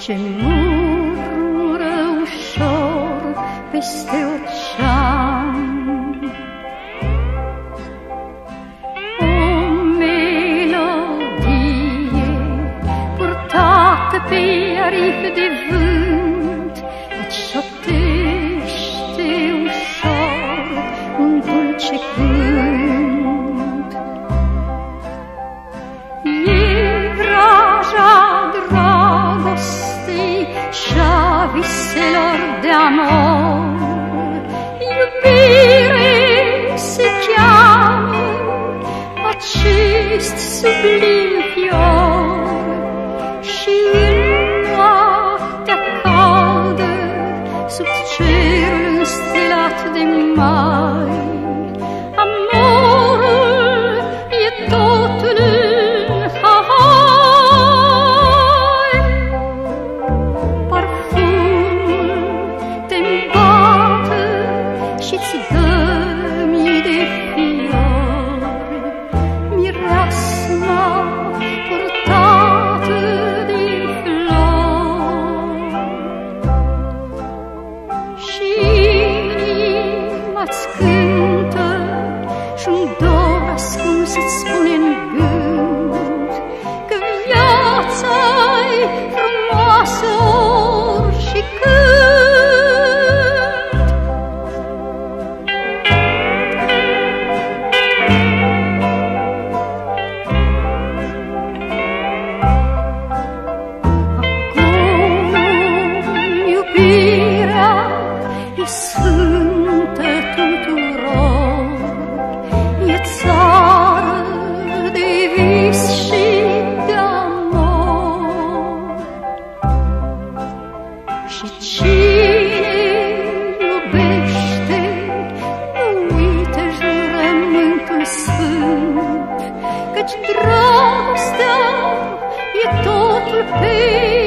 ce murmură ușor peste ocean. O melodie purtată pe aripi de vânt îți șoptește ușor un dulce cânt. E vraja dragostei și-a viselor de amor, iubire se cheamă acest sublim fior. Și în noaptea caldă, sub cerul înstelat de mai, amorul e totul în Hawai. Parfumul te-mbată și-ți dă mii de fiori, mireasma purtată de flori. Și inima-ți cântă și-un dor ascuns îți spune în gând că viața-i frumoasă ori și când. Iubirea e sfântă tuturor, e țară de vis și de amor. Și cine iubește nu uită jurământul sfânt, căci dragostea e totul pe